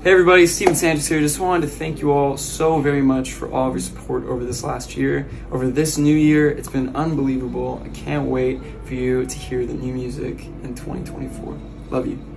Hey everybody, Stephen Sanchez here. Just wanted to thank you all so very much for all of your support over this last year, over this new year. It's been unbelievable. I can't wait for you to hear the new music in 2024. Love you.